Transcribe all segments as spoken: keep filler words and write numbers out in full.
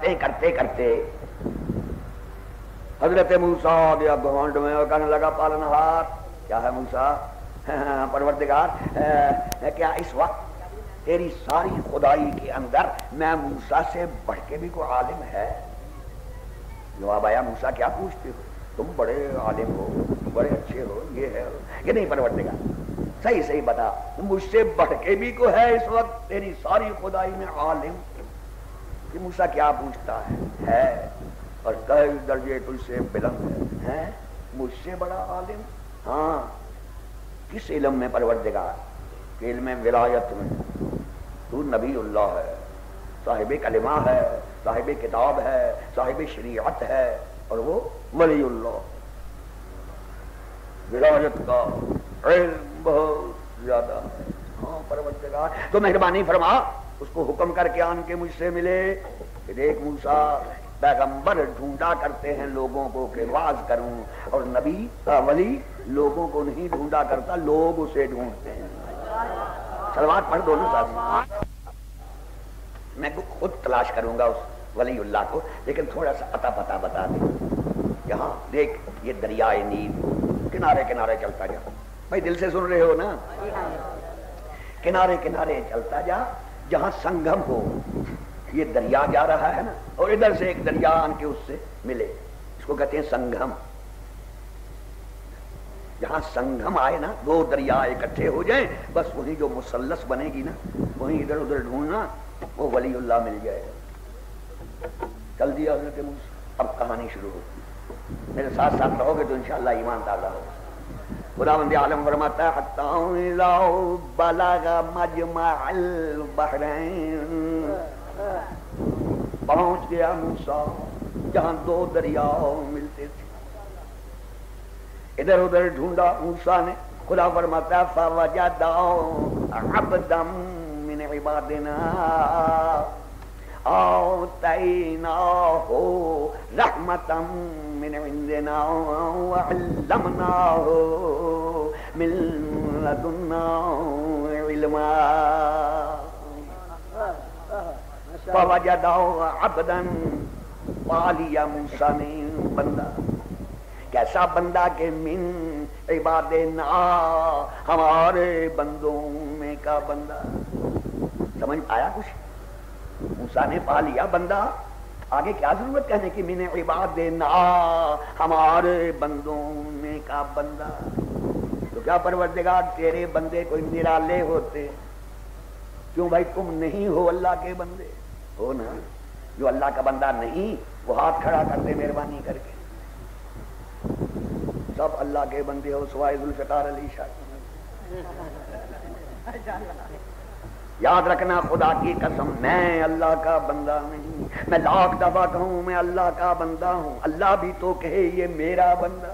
کرتے کرتے کرتے حضرت موسیٰ آ گیا گھونڈ میں اور کہنے لگا پالنہار کیا ہے موسیٰ پروردگار کیا اس وقت تیری ساری خدائی کے اندر میں موسیٰ سے بڑھ کے بھی کوئی عالم ہے؟ جواب آیا موسیٰ کیا پوچھتے ہو، تم بڑے عالم ہو، بڑے اچھے ہو، یہ ہے کہ نہیں پروردگار صحیح صحیح بتا مجھ سے بڑھ کے بھی کوئی ہے اس وقت تیری ساری خدائی میں عالم؟ کہ موسیٰ کیا پوچھتا ہے ہے اور کئی درجے تجھ سے بلند ہے، مجھ سے بڑا عالم؟ ہاں کس علم میں پروردگار؟ کہ علم ولایت میں تو نبی اللہ ہے، صاحب کلمہ ہے، صاحب کتاب ہے، صاحب شریعت ہے، اور وہ ولی اللہ، ولایت کا علم بہت زیادہ ہے۔ ہاں پروردگار تو مہربانی فرما اس کو حکم کر کے آن کے مجھ سے ملے کہ دیکھ موسیٰ پیغمبر ڈھونڈا کرتے ہیں لوگوں کو کہ واز کروں، اور نبی ولی لوگوں کو نہیں ڈھونڈا کرتا، لوگ اسے ڈھونڈتے ہیں۔ صلوات پڑھ دونوں ساتھ، میں خود تلاش کروں گا اس ولی اللہ کو، لیکن تھوڑا سا پتہ پتہ بتا دیں۔ یہاں دیکھ یہ دریائے نیل کنارے کنارے چلتا جا، بھائی دل سے سن رہے ہو نا، کنارے کنارے چلتا جا جہاں سنگم ہو، یہ دریا جا رہا ہے نا، اور ادھر سے ایک دریا آن کے اس سے ملے، اس کو کہتے ہیں سنگم۔ جہاں سنگم آئے نا، دو دریا اکٹھے ہو جائیں، بس وہی جو مثلث بنے گی نا، وہیں ادھر ادھر ڈھونڈنا، وہ ولی اللہ مل جائے گا۔ چل دیا حضرت موسیٰ، اب کہانی شروع ہوگی، میرے ساتھ ساتھ رہو گے تو انشاءاللہ ایمان تازہ ہوگا۔ خداوند عالم فرماتا ہے حتی اذا بلغ مجمع البحرین، پہنچ گیا موسیٰ جہاں دو دریا ملتے تھے، ادھر ادھر ڈھونڈا موسیٰ نے۔ خدا فرماتا ہے فوجد عبدا من عبادنا آتیناہ رحمتا من عندنا وعلمناہ من لدنا علما۔ فوجد عبدا، پا لیا موسیٰ نے بندہ، کیسا بندہ کہ من عبادنا، ہمارے بندوں میں کا بندہ۔ سمجھ آیا کچھ؟ موسیٰ نے پا لیا بندہ، آگے کیا ضرورت کہنے کی من عبادنا، ہمارے بندوں میں کا بندہ؟ تو کیا پروردگار تیرے بندے کوئی نرالے ہوتے؟ کیوں بھائی تم نہیں ہو اللہ کے بندے؟ ہو نا، جو اللہ کا بندہ نہیں وہ ہاتھ کھڑا کر دے مہربانی کر کے۔ سب اللہ کے بندے ہو سوائے ذوالفقار علی شاہ۔ یاد رکھنا خدا کی قسم میں اللہ کا بندہ نہیں، میں لاکھ دفعہ کہوں میں اللہ کا بندہ ہوں، اللہ بھی تو کہے یہ میرا بندہ۔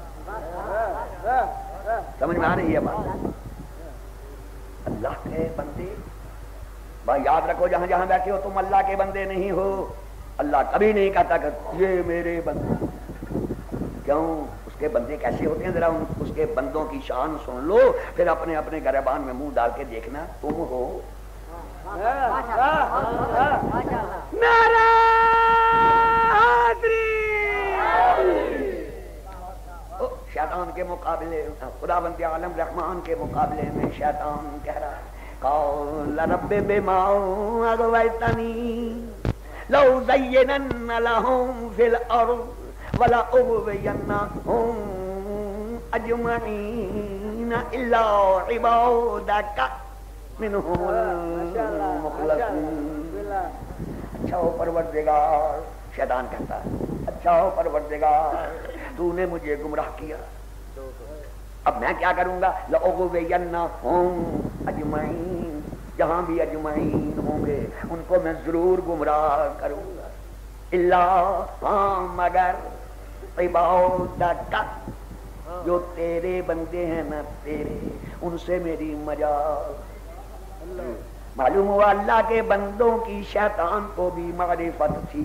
سمجھ میں آ رہی ہے بات؟ اللہ کے بندے بھائی یاد رکھو، جہاں جہاں بیٹھے ہو تم اللہ کے بندے نہیں ہو، اللہ کبھی نہیں کہتا کہ یہ میرے بندے۔ کیوں؟ اس کے بندے کیسے ہوتے ہیں؟ ذرا اس کے بندوں کی شان سن لو، پھر اپنے اپنے گریبان میں منہ ڈال کے دیکھنا تم ہو۔ شیطان کے مقابلے، خداوند عالم رحمان کے مقابلے میں شیطان کہہ رہا ہے قال رب بما اغويتني لأزينن لهم في الأرض وَلَأُغْوِيَنَّهُمْ أَجْمَعِينَ إِلَّا عِبَادَكَ مِنْهُمُ الْمُخْلَصِينَ۔ اچھا ہو پروردگار، شیطان کہتا ہے اچھا ہو پروردگار تو نے مجھے گمراہ کیا، اب میں کیا کروں گا؟ لَأُغْوِيَنَّهُمْ أَجْمَعِينَ، جہاں بھی اجمعین ہوں گے ان کو میں ضرور گمراہ کروں گا، اللہ ہاں مگر عبادت، جو تیرے بندے ہیں نا تیرے، ان سے میری مجال۔ معلوم ہوا اللہ کے بندوں کی شیطان کو بھی معرفت تھی،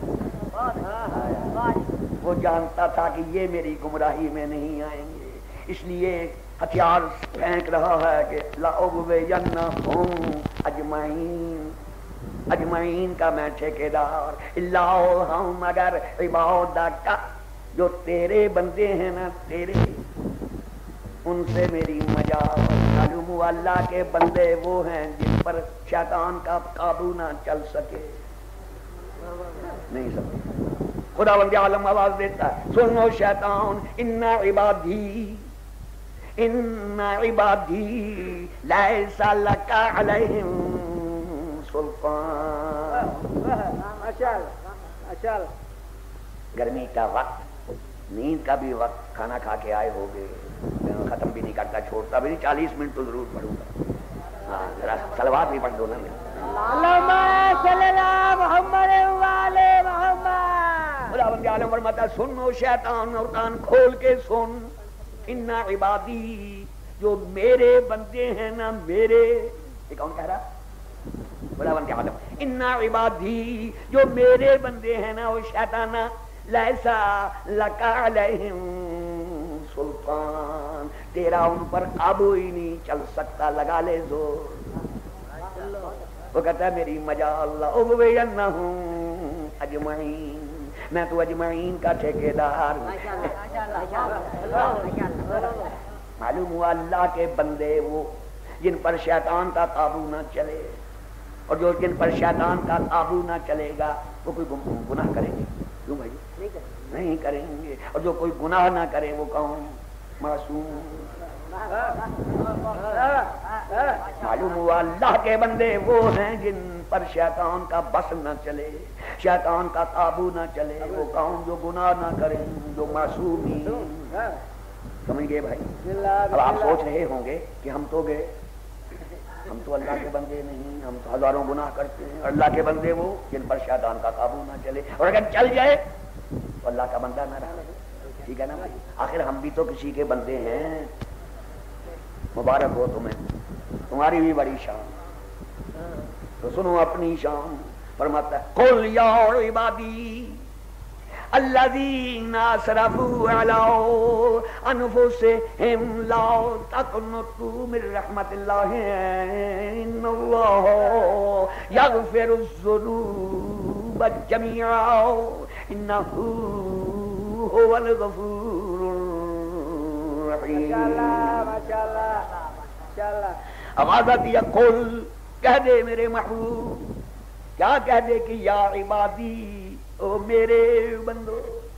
وہ جانتا تھا کہ یہ میری گمراہی میں نہیں آئیں گے، اس لیے ہتھیار پھینک رہا ہے کہ لأغوینہم اجمعین، اجمعین کا میں ٹھیکیدار، اللہ ہم مگر عبادک کا جو تیرے بندے ہیں نا تیرے، ان سے میری مجال معلوم ہوا اللہ کے بندے وہ ہیں جن پر شیطان کا قابو نہ چل سکے. نہیں سمجھ خدا بندی عالم آواز دیتا ہے سنو شیطان ان عبادی ان عبادی لیس لک علیہم سلطان. گرمی کا وقت، نیند کا بھی وقت، کھانا کھا کے آئے ہوگے، ختم بھی نہیں کرتا، چھوڑتا بھی نہیں، چالیس منٹ تو ضرور پڑھوں گا. ہاں ذرا صلوات بھی پڑھ دو نا. اللہم صلی اللہ محمد والے محمد. خدا بندی عالم فرماتا سنو شیطان اور کان کھول کے سن، ان عبادی جو میرے بندے ہیں نا میرے، یہ کون کہہ رہا؟ خدا بندی عالم ان عبادی جو میرے بندے ہیں نا وہ شیطانہ لیسا لک علیہم سلطان، تیرا ان پر قابو ہی نہیں چل سکتا، لگا لے زور. وہ کہتا ہے میری مجال اغوینہم اجمعین، میں تو اجمعین کا ٹھیکیدار. معلوم ہوا اللہ کے بندے وہ جن پر شیطان کا قابو نہ چلے، اور جو جن پر شیطان کا قابو نہ چلے گا وہ کوئی گناہ کریں گے؟ کیوں بھائی نہیں کریں گے. اور جو کوئی گناہ نہ کرے وہ کون؟ معصوم. معلوم ہوا اللہ کے بندے وہ ہیں جن پر شیطان کا بس نہ چلے، شیطان کا قابو نہ چلے، وہ کون؟ جو گناہ نہ کریں، جو معصومی. سمجھ گئے بھائی؟ اب آپ سوچ رہے ہوں گے کہ ہم تو گئے، ہم تو اللہ کے بندے نہیں، ہم تو ہزاروں گناہ کرتے ہیں. اللہ کے بندے وہ جن پر شیطان کا قابو نہ چلے، اور اگر چل جائے تو اللہ کا بندہ نہ رہے. ٹھیک ہے نا بھائی؟ آخر ہم بھی تو کسی کے بندے ہیں. مبارک ہو تمہیں، تمہاری بھی بڑی شان. تو سنو اپنی شان. فرماتا ہے قل یا عبادی الذین اسرفوا علی انفسہم لا تقنطوا من رحمت اللہ ان اللہ یغفر الذنوب جمیعا انہ هو الغفور الرحیم. آواز آتی ہے قل، کہہ دے میرے محبوب. کیا کہہ دے کہ یا عبادی او میرے بندو.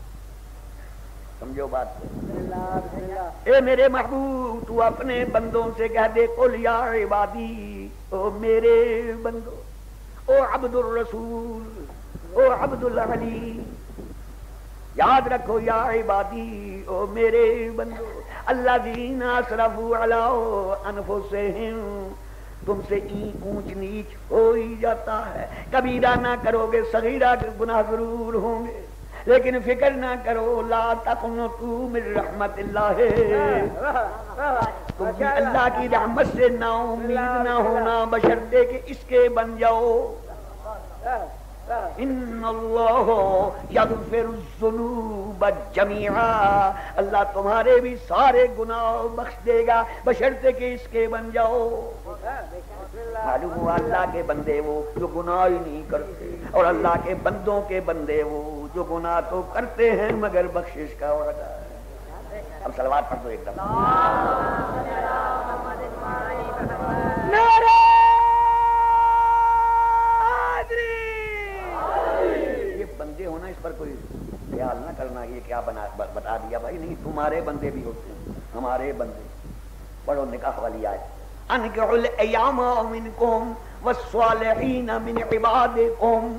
سمجھو بات کو. اے میرے محبوب تو اپنے بندوں سے کہہ دے قل یا عبادی او میرے بندو، او عبد الرسول، او عبد العلی. یاد رکھو یا عبادی او میرے بندو الذین اسرفوا علی انفسہم، تم سے اونچ نیچ ہو ہی جاتا ہے. کبیرہ نہ کرو گے، صغیرہ گناہ ضرور ہوں گے، لیکن فکر نہ کرو. لا تقنطوا من رحمت اللہ، تم بھی اللہ کی رحمت سے نا امید نہ ہونا، بشرطے کہ اس کے بن جاؤ. ان اللہ یغفر الذنوب جمیعا، اللہ تمہارے بھی سارے گناہ بخش دے گا بشرطے کہ اس کے بن جاؤ. معلوم ہوا اللہ کے بندے وہ جو گناہ ہی نہیں کرتے، اور اللہ کے بندوں کے بندے وہ جو گناہ تو کرتے ہیں مگر بخشش کا وعدہ ہے. اب صلوات پڑھ دو ایک دم. نعرہ بندے ہونا اس پر کوئی خیال نہ کرنا یہ کیا بنا بتا دیا بھائی. نہیں، تمہارے بندے بھی ہوتے ہیں، ہمارے بندے. پڑھو نکاح والی آیت. انکحوا الایام منکم والصالحین من عبادکم.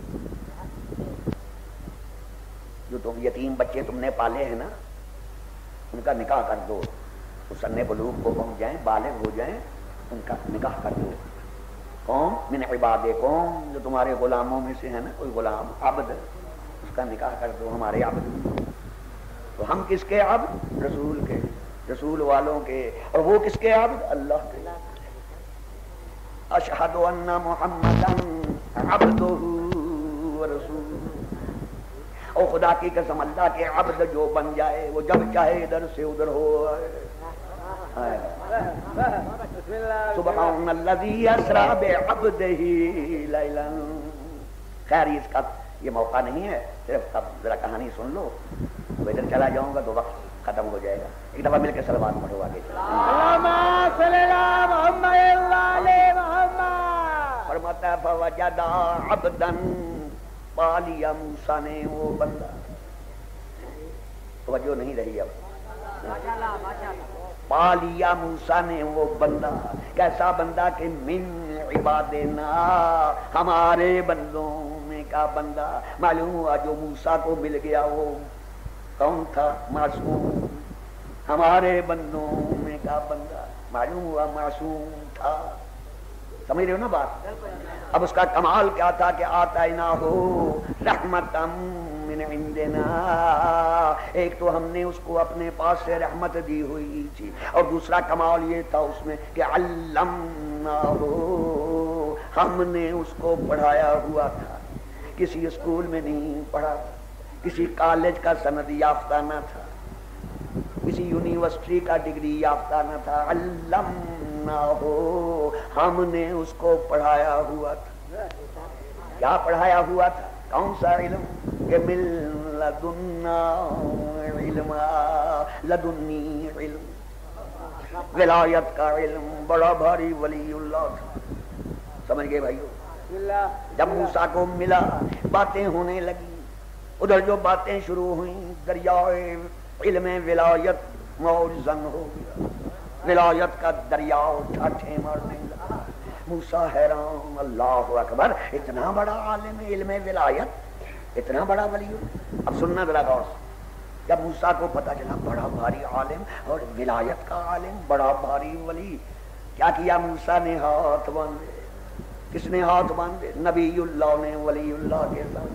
جو تم یتیم بچے تم نے پالے ہیں نا ان کا نکاح کر دو. وہ سن بلوغ کو پہنچ جائیں، بالغ ہو جائیں، ان کا نکاح کر دو. قوم من عبادکم، جو تمہارے غلاموں میں سے ہے نا کوئی غلام عبد، اس کا نکاح کر دو. ہمارے عبد، تو ہم کس کے عبد؟ رسول کے، رسول والوں کے. اور وہ کس کے عبد؟ اللہ کے. اشہد ان محمدا عبدہ ورسولہ. اور خدا کی قسم اللہ کے عبد جو بن جائے وہ جب چاہے ادھر سے ادھر ہو. سبحان الذی اسری بعبدہ لیلا. خیر اس کا یہ موقع نہیں ہے، صرف اب ذرا کہانی سن لو. اب ادھر چلا جاؤں گا تو وقت ختم ہو جائے گا. ایک دفعہ مل کے صلوات پڑھو آگے چلو. اللہم صلی اللہ محمد وعلی محمد. فرماتا ہے فوجدا عبدا، پا لیا موسیٰ نے وہ بندہ. توجہ نہیں رہی اب. پا لیا موسیٰ نے وہ بندہ. کیسا بندہ کہ من عبادنا، ہمارے بندوں میں کا بندہ. معلوم ہوا جو موسیٰ کو مل گیا وہ کون تھا؟ معصوم. ہمارے بندوں میں کا بندہ معلوم ہوا معصوم تھا. سمجھ رہے ہو نا بات؟ اب اس کا کمال کیا تھا کہ آتینا ہو رحمتا من عندنا. ایک تو ہم نے اس کو اپنے پاس سے رحمت دی ہوئی تھی، اور دوسرا کمال یہ تھا اس میں کہ علمنا ہو، ہم نے اس کو پڑھایا ہوا تھا. کسی اسکول میں نہیں پڑھا، کسی کالج کا سند یافتہ نہ تھا، کسی یونیورسٹی کا ڈگری یافتہ نہ تھا. علمنا ہو، ہم نے اس کو پڑھایا ہوا تھا. کیا پڑھایا ہوا تھا؟ کون سا علم؟ کہ من لدنا علم، لدنی علم، ولایت کا علم. بڑا بھاری ولی اللہ تھا. سمجھ گئے بھائیو؟ جب موسیٰ کو ملا باتیں ہونے لگی. ادھر جو باتیں شروع ہوئیں دریائے علم ولایت موجزن ہو گیا. ولایت کا دریا ٹھاٹھے مارنے لگا. موسیٰ حیران، اللہ اکبر، اتنا بڑا عالم علم ولایت، اتنا بڑا ولی. اب سننا ذرا غور سے. جب موسیٰ کو پتا چلا بڑا بھاری عالم اور ولایت کا عالم، بڑا بھاری ولی، کیا کیا موسیٰ نے؟ ہاتھ باندھے. کس نے ہاتھ باندھے؟ نبی اللہ نے ولی اللہ کے ساتھ.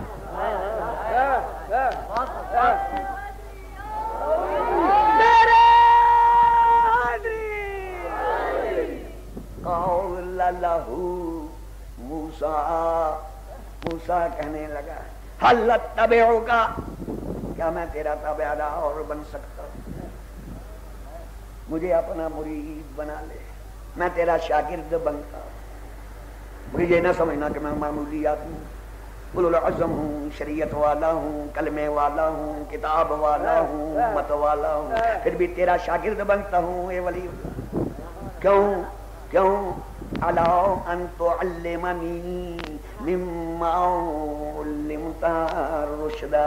قول لہو موسیٰ، موسیٰ کہنے لگا حل اتبعک، کیا میں تیرا تابعدار بن سکتا ہوں؟ مجھے اپنا مرید بنا لے، میں تیرا شاگرد بنتا. مجھے یہ نہ سمجھنا کہ میں معمولی آدمی ہوں، اولو العزم ہوں، شریعت والا ہوں، کلمے والا ہوں، کتاب والا ہوں، امت والا ہوں، پھر بھی تیرا شاگرد بنتا ہوں. اے ولی اللہ، کیوں کیوں؟ علا ان تعلمنی مما علمت رشدا.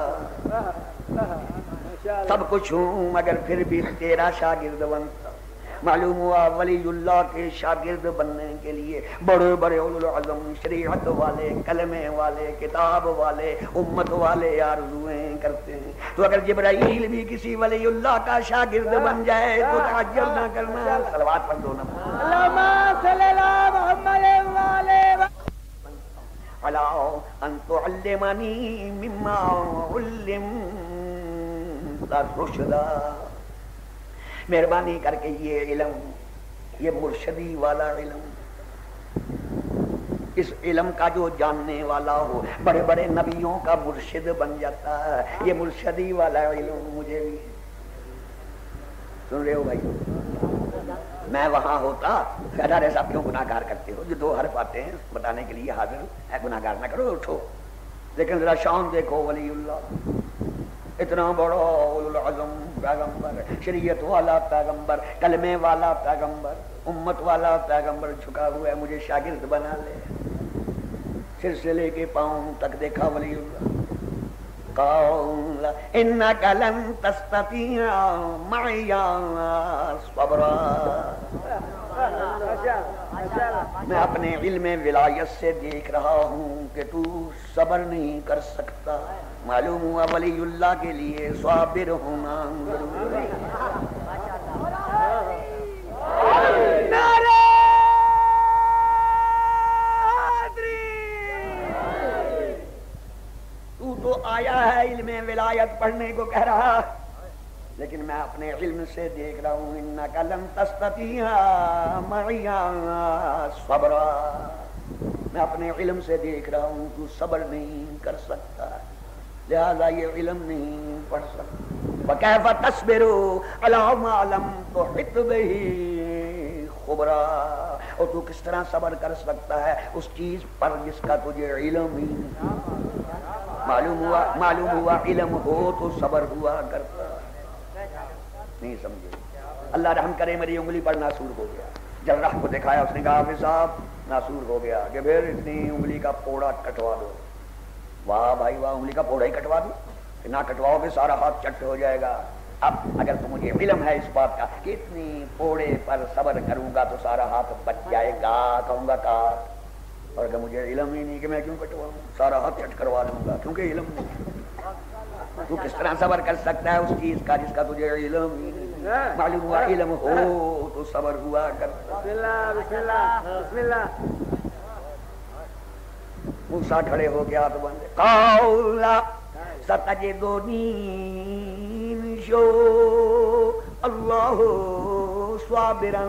سب کچھ ہوں مگر پھر بھی تیرا شاگرد بنتا. معلوم ہوا ولی اللہ کے شاگرد بننے کے لیے بڑے بڑے اولو العزم، شریعت والے، کلمے والے، کتاب والے، امت والے آرزویں کرتے ہیں. تو اگر جبرائیل بھی کسی ولی اللہ کا شاگرد بن جائے تو تعجب نہ کرنا. صلوات پڑھ دو نا. اللہم صلی اللہ محمد وعلی علا ان تعلمنی مما علمت رشدا. مہربانی کر کے یہ علم، یہ مرشدی والا علم، اس علم کا جو جاننے والا ہو، بڑے بڑے نبیوں کا مرشد بن جاتا ہے. یہ مرشدی والا علم مجھے بھی. سن رہے ہو بھائی؟ میں وہاں ہوتا ارے صاحب کیوں گناہ گار کرتے ہو؟ جو دو حرف آتے ہیں بتانے کے لیے حاضر ہے. گناہ گار نہ کرو، اٹھو. لیکن ذرا شان دیکھو ولی اللہ، اتنا بڑا اولو العزم پیغمبر، شریعت والا پیغمبر، کلمے والا پیغمبر، امت والا پیغمبر جھکا ہوا ہے. مجھے شاگرد بنا لے. سر سے لے کے پاؤں تک دیکھا ولی اللہ. قال انک لن تستطیع معی صبرا. میں اپنے علم ولایت سے دیکھ رہا ہوں کہ تو صبر نہیں کر سکتا. معلوم ہوا ولی اللہ کے لیے صابر ہونا ضروری ہے. تو تو آیا ہے علم ولایت پڑھنے کو کہہ رہا، لیکن میں اپنے علم سے دیکھ رہا ہوں انک لن تستطیع معی صبرا. میں اپنے علم سے دیکھ رہا ہوں تو صبر نہیں کر سکتا، لہذا یہ علم نہیں پڑھ سکتا. وَكَيْفَ تَصْبِرُ عَلَىٰ مَا لَمْ تُحِطْ بِهِ الکبریٰ، اور تو کس طرح صبر کر سکتا ہے اس چیز پر جس کا تجھے علم ہی معلوم ہوا معلوم ہوا علم ہو تو صبر ہوا کرتا نہیں سمجھے۔ اللہ رحم کرے میری انگلی پر ناسور ہو گیا، جراح کو دکھایا، اس نے کہا حافظ صاحب ناسور ہو گیا کہ پھر اتنی انگلی کا پوڑا کٹوا دو۔ واہ بھائی واہ، انگلی کا پوڑا ہی کٹوا دو، نہ کٹواؤ گے سارا ہاتھ چٹ ہو جائے گا۔ اب اگر تو مجھے علم ہے اس بات کا کہ اتنی پوڑے پر صبر کروں گا تو سارا ہاتھ بچ جائے گا، کہوں گا کاٹ، اور اگر مجھے علم ہی نہیں کہ میں کیوں کٹواؤں، سارا ہاتھ چٹ کروا لوں گا کیونکہ علم نہیں۔ تو کس طرح صبر کر سکتا ہے اس چیز کا جس کا تجھے علم ہی نہیں؟ معلوم ہوا علم ہو تو صبر ہوا کرتا۔ بسم اللہ بسم اللہ بسم اللہ۔ موسیٰ کھڑے ہو کے ہاتھ بندے، قولا ستجدنی انشاء اللہ صابرا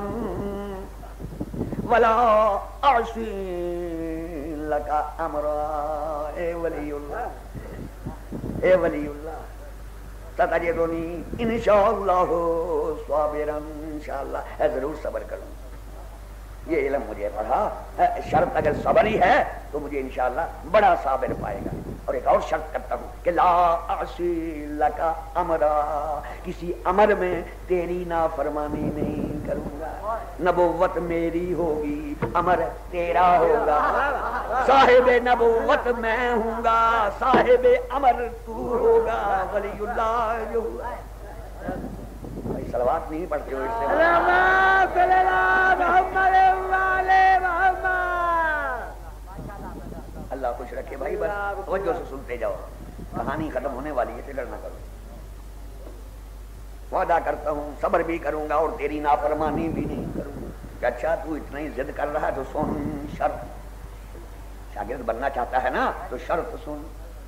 ولا اعصی لک امرا۔ اے ولی اللہ، اے ولی اللہ، ستجدنی انشاء اللہ صابرا، انشاءاللہ ہے ضرور صبر کروں۔ یہ علم مجھے پڑھا، شرط اگر صبر ہی ہے تو مجھے انشاءاللہ بڑا صابر پائے گا۔ اور ایک اور شرط کرتا ہوں کہ لا اعصی لک امرا، کسی امر میں تیری نافرمانی نہیں کروں گا۔ نبوت میری ہوگی، امر تیرا ہوگا، صاحب نبوت میں ہوں گا، صاحب امر تو ہوگا، ولی اللہ جو ہوا۔ صلوات نہیں پڑھتے ہو اس سے اللہم صلی اللہ محمد وعلی محمد۔ اللہ خوش رکھے بھائی، بس توجہ سے سنتے جاؤ، کہانی ختم ہونے والی ہے، فکر نہ کرو۔ وعدہ کرتا ہوں صبر بھی کروں گا اور تیری نافرمانی بھی نہیں کروں گا۔ کہ اچھا تو اتنا ہی ضد کر رہا ہے تو سن شرط، شاگرد بننا چاہتا ہے نا تو شرط سن۔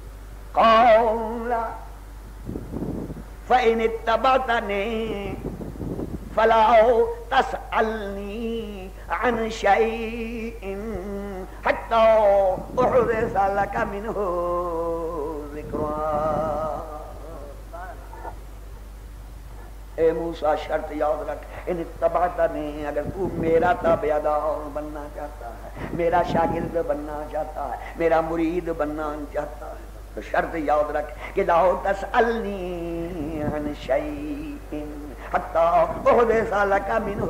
قولا فَإِنِ اتَّبَعْتَنِي فَلَا تَسْأَلْنِي عَنْ شَيْءٍ حَتَّى أُحْدِثَ لَكَ مِنْهُ ذِكْرًا۔ اے موسیٰ شرط یاد رکھ، ان اتبعتنی، اگر تو میرا تابعدار بننا چاہتا ہے، میرا شاگرد بننا چاہتا ہے، میرا مرید بننا چاہتا ہے تو شرط یاد رکھ کہ لا تسألنی عن شیء حتی احدث لک منہ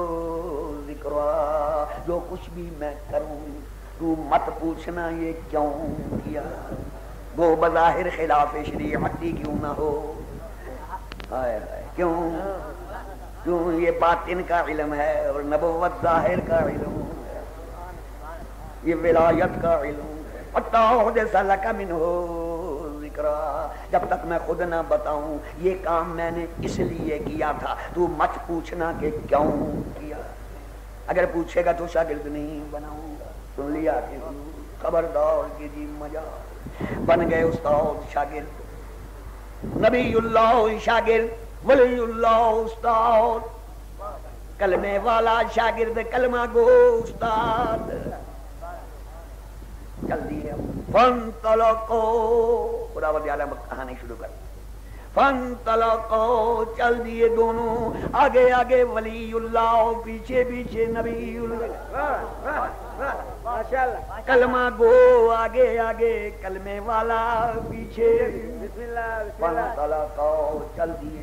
ذکرا، جو کچھ بھی میں کروں تو مت پوچھنا یہ کیوں کیا، وہ بظاہر خلاف شریعت ہی کیوں نہ ہو۔ ہائے ہائے، کیوں کیوں یہ باطن کا علم ہے اور نبوت ظاہر کا علم ہے، یہ ولایت کا علم ہے۔ حتی احدث لک منہ ذکرا، جب تک میں خود نہ بتاؤں یہ کام میں نے اس لیے کیا تھا، تو مت پوچھنا کہ کیوں کیا۔ اگر پوچھے گا تو شاگرد نہیں بناؤں گا۔ سن لیا کہ خبردار کی جی مجال، بن گئے استاد شاگرد، نبی اللہ شاگرد، ولی اللہ استاد، کلمے والا شاگرد، کلمہ گو استاد۔ جلدی ہے فانطلقوا، خدا و تعالی کہانی شروع کر، فانطلقوا، چل دیے دونوں، آگے آگے ولی اللہ، پیچھے پیچھے نبی اللہ، کلمہ گو آگے آگے، کلمے والا پیچھے، بسم اللہ بسم اللہ۔ فانطلقوا، چل دیے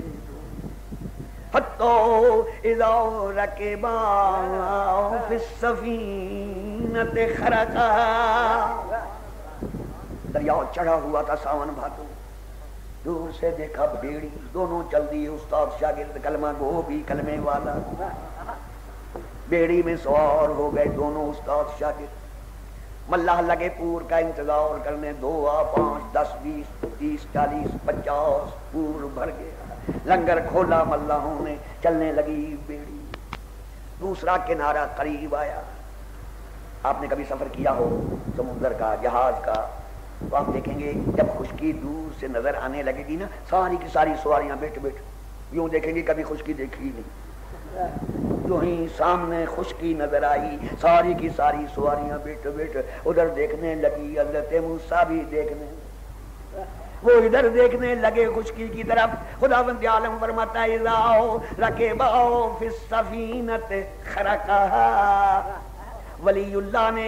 حتی اذا رکبا فی السفینۃ خرقا، دریا چڑھا ہوا تھا ساون بھادو، دور سے دیکھا بیڑی، دونوں چل دیے استاد شاگرد، کلمہ گو بھی کلمے والا، بیڑی میں سوار ہو گئے دونوں استاد شاگرد۔ ملاح لگے پور کا انتظار کرنے، دو آ پانچ دس بیس تیس چالیس پچاس، پور بھر گیا، لنگر کھولا ملاحوں نے، چلنے لگی بیڑی، دوسرا کنارہ قریب آیا۔ آپ نے کبھی سفر کیا ہو سمندر کا، جہاز کا، تو آپ دیکھیں گے جب خشکی دور سے نظر آنے لگے گی نا، ساری کی ساری سواریاں بیٹھ بیٹھ یوں دیکھیں گے، کبھی خشکی دیکھی نہیں، جو ہی سامنے خشکی نظر آئی، ساری کی ساری سواریاں بیٹھ بیٹھ ادھر دیکھنے لگی، حضرت موسیٰ بھی دیکھنے، وہ ادھر دیکھنے لگے خشکی کی طرف. خداوند عالم فرماتا ہے لاؤ رکباؤ فی السفینۃ خرقہا. ولی اللہ نے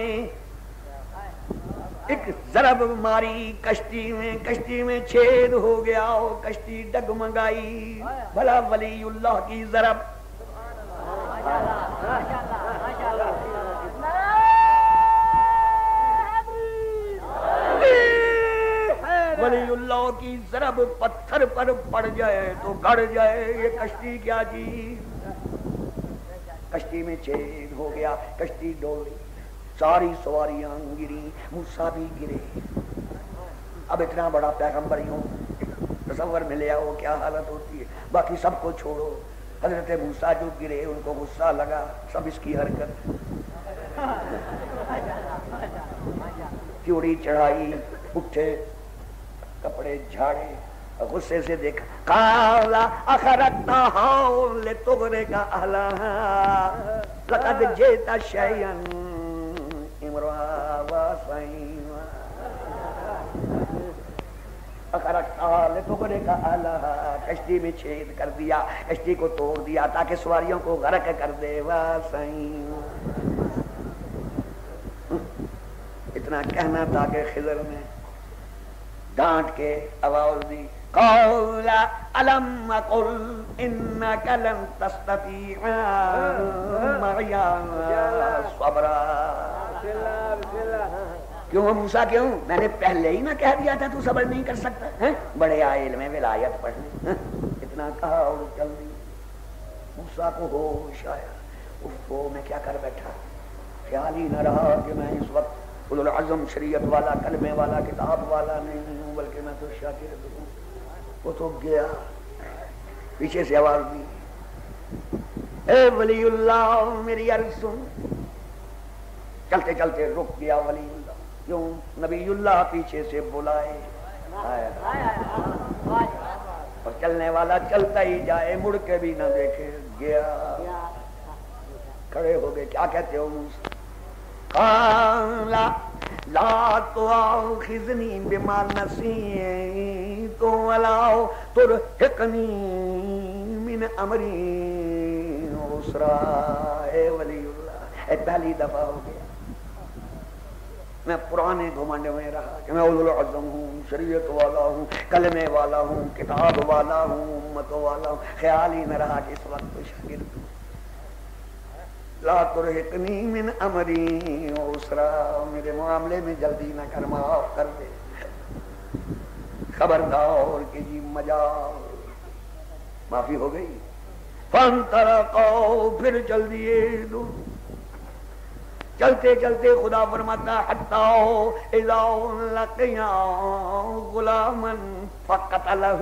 ایک ضرب ماری کشتی میں, کشتی میں چھید ہو گیا, کشتی ڈگمگائی. بھلا ولی اللہ کی ضرب. ولی اللہ کی ضرب پتھر پر پڑ جائے تو گڑ جائے. یہ کشتی کیا جی, کشتی میں چھید ہو گیا, کشتی ڈولی, ساری سواریاں گری, موسیٰ بھی گرے. اب اتنا بڑا پیغمبر یوں تصور میں لے آؤ کیا حالت ہوتی ہے. باقی سب کو چھوڑو, حضرت موسیٰ جو گرے ان کو غصہ لگا, سب اس کی حرکت, چوڑی چڑھائی, اٹھے, کپڑے جھاڑے, غصے سے دیکھا. قالا اخرجتہا لتغرق اہلہا لقد جئت شیئا امرا وسعیما. اخرجتہا لتغرق اہلہا, کشتی میں چھید کر دیا, کشتی کو توڑ دیا تاکہ سواریوں کو غرق کر دے. وسعیما, اتنا کہنا تھا کہ خضر نے ڈانٹ کے آواز دی. قال الم اقل انك لن تستطيع معي صبرا. کیوں موسیٰ کیوں, میں نے پہلے ہی نہ کہہ دیا تھا تو صبر نہیں کر سکتا ہے. بڑے آئے علم ولایت پڑھنے, اتنا کہا اور چل دی. موسیٰ کو ہوش آیا, اف میں کیا کر بیٹھا. خیال ہی نہ رہا کہ میں اس وقت اولو العزم شریعت والا, کلمے والا, کتاب والا نہیں ہوں, بلکہ میں تو شاکر ہوں. وہ تو گیا. پیچھے سے آواز دی, اے ولی اللہ میری عرض سن. چلتے چلتے رک گیا ولی اللہ. کیوں, نبی اللہ پیچھے سے بلائے. اور چلنے والا چلتا ہی جائے, مڑ کے بھی نہ دیکھے. گیا, کھڑے ہو گئے. کیا کہتے ہو موسیٰ؟ قال لا تؤاخذنی بما نسیت ولا ترهقنی من امری عسرا. اے ولی اللہ, اے پہلی دفعہ ہو گیا میں پرانے گھمنڈ میں رہا کہ میں اولو العزم ہوں, شریعت والا ہوں, کلمے والا ہوں, کتاب والا ہوں, امت والا ہوں. خیال ہی نہ رہا کہ اس وقت تو شاگرد ہوں. لا ترهقنی من امری عسرا, میرے معاملے میں جلدی نہ کر, معاف کر دے. خبردار کہ جی مجال, معافی ہو گئی. فانطلقوا, پھر چل دیے دو. چلتے چلتے خدا فرماتا حتی اذا لقیا غلاما فقتلہ.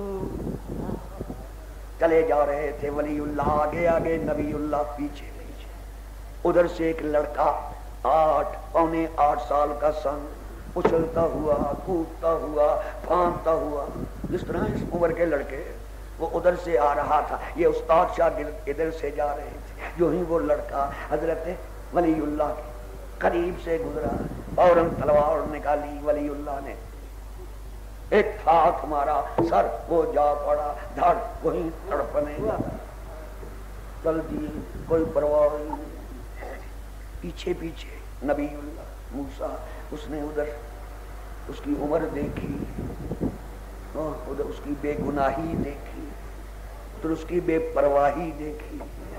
چلے جا رہے تھے ولی اللہ آگے آگے, نبی اللہ پیچھے. ادھر سے ایک لڑکا آٹھ پونے آٹھ سال کا سن, اچھلتا ہوا, کودتا ہوا, پھانتا ہوا, جس طرح اس عمر کے لڑکے, وہ ادھر سے آ رہا تھا. یہ استاد شاگرد ادھر سے جا رہے تھے. جو ہی وہ لڑکا حضرت ولی اللہ کے قریب سے گزرا, فوراً تلوار نکالی. ولی اللہ نے ایک ہاتھ مارا, سر وہ جا پڑا, دھڑ وہیں تڑپنے لگا. چل دی, کوئی پرواہ نہیں. پیچھے پیچھے نبی اللہ موسیٰ, اس نے ادھر اس کی عمر دیکھی, ادھر اس کی بے گناہی دیکھی, ادھر اس کی بے پرواہی دیکھی.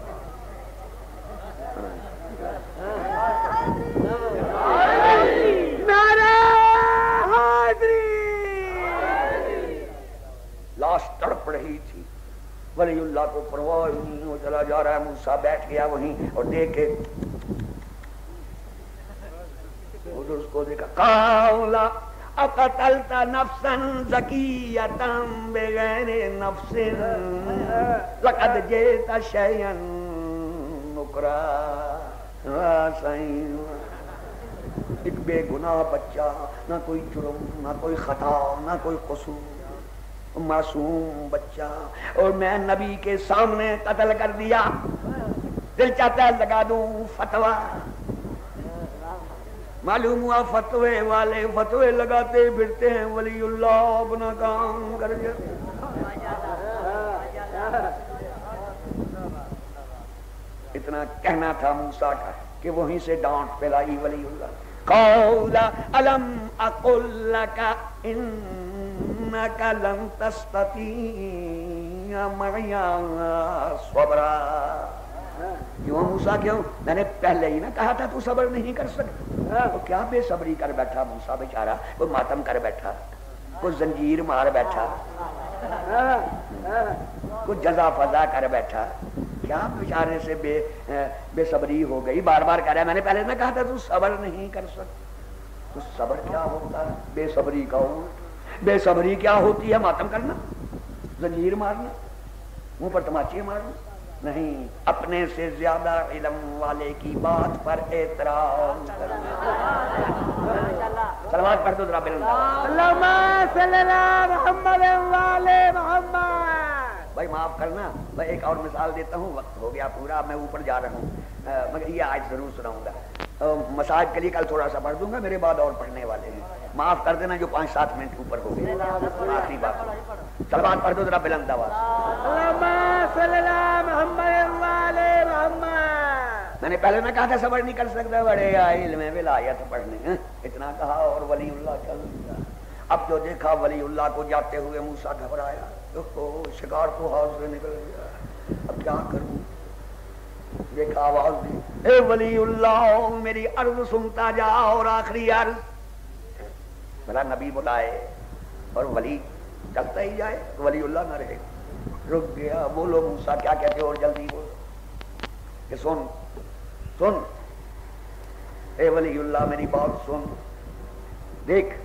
لاش تڑپ رہی تھی. ولی اللہ کو پرواہ نہیں, وہ چلا جا رہا ہے. موسیٰ بیٹھ گیا وہیں اور دیکھے ادھر اس کو دیکھا. قال اقتلت نفسا زکیۃ بغیر نفس لقد جئت شیئا نکرا. ایک بے گناہ بچہ, نہ کوئی جرم, نہ کوئی خطا, نہ کوئی قصور, معصوم بچہ, اور میں نبی کے سامنے قتل کر دیا. دل چاہتا ہے لگا دوں فتویٰ, معلوم ہوا فتوے والے فتوے لگاتے پھرتے ہیں، ولی اللہ اپنا کام کر گیا۔ اتنا کہنا تھا موسیٰ کا کہ وہیں سے ڈانٹ پھیلائی ولی اللہ۔ قول الم اقل لک انک لن تستطیع معی صبرا۔ کیوں موسیٰ کیوں؟ میں نے پہلے ہی نہ کہا تھا تو صبر نہیں کر سکتا۔ تو کیا بے صبری کر بیٹھا موسیٰ بیچارہ، کوئی ماتم کر بیٹھا، کوئی زنجیر مار بیٹھا، کوئی جزا فضا کر بیٹھا، کیا بیچارے سے بے بے صبری ہو گئی؟ بار بار کہہ رہا ہے میں نے پہلے نہ کہا تھا تو صبر نہیں کر سکتا۔ تو صبر کیا ہوتا ہے؟ بے صبری کا الٹ۔ بے صبری کیا ہوتی ہے؟ ماتم کرنا، زنجیر مارنا، منہ پر تماچے مارنا نہیں، اپنے سے زیادہ علم والے کی بات پر احترام کرنا۔ سلوات پڑھ دو ذرا بلند آواز۔ اللہم صلی اللہ محمد وعلی محمد۔ بھائی معاف کرنا، میں ایک اور مثال دیتا ہوں، وقت ہو گیا پورا، میں اوپر جا رہا ہوں، مگر یہ آج ضرور سناؤں گا۔ مساج کے لیے کل تھوڑا سا پڑھ دوں گا، میرے بعد اور پڑھنے والے ہیں، معاف کر دینا جو پانچ سات منٹ اوپر ہو گئے۔ آخری بات سلوات پڑھ دو ذرا بلند آواز۔ اللہم صلی اللہ محمد وعلی محمد۔ میں نے پہلے نہ کہا تھا صبر نہیں کر سکتا، بڑے علم ولایت پڑھنے، اتنا کہا اور ولی اللہ چل گیا۔ اب جو دیکھا ولی اللہ کو جاتے ہوئے موسیٰ گھبرایا، شکار کو ہاتھ سے نکل گیا، اب کیا کروں؟ دیکھا آواز دی، اے ولی اللہ میری عرض سنتا جا، اور آخری عرض بھلا نبی بلائے اور ولی چلتا ہی جائے تو ولی اللہ نہ رہے۔ رک گیا، بولو موسیٰ کیا کہتے ہو اور جلدی بولو کہ سن سن اے ولی اللہ میری بات سن، دیکھ